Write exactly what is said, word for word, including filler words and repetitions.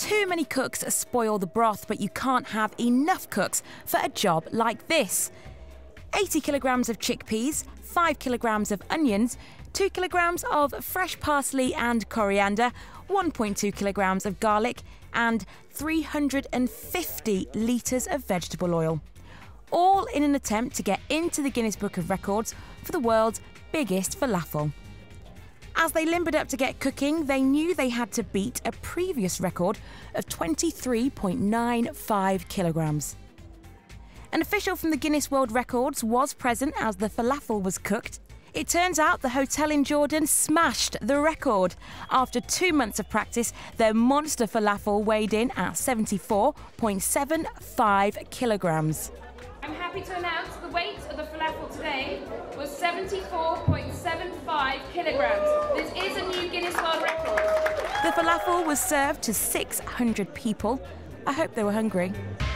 Too many cooks spoil the broth, but you can't have enough cooks for a job like this. eighty kilograms of chickpeas, five kilograms of onions, two kilograms of fresh parsley and coriander, one point two kilograms of garlic, and three hundred fifty litres of vegetable oil. All in an attempt to get into the Guinness Book of Records for the world's biggest falafel. As they limbered up to get cooking, they knew they had to beat a previous record of twenty-three point nine five kilograms. An official from the Guinness World Records was present as the falafel was cooked. It turns out the hotel in Jordan smashed the record. After two months of practice, their monster falafel weighed in at seventy-four point seven five kilograms. I'm happy to announce the weight of the falafel today was seventy-four point seven five kilograms. This is a new Guinness World Record. The falafel was served to six hundred people. I hope they were hungry.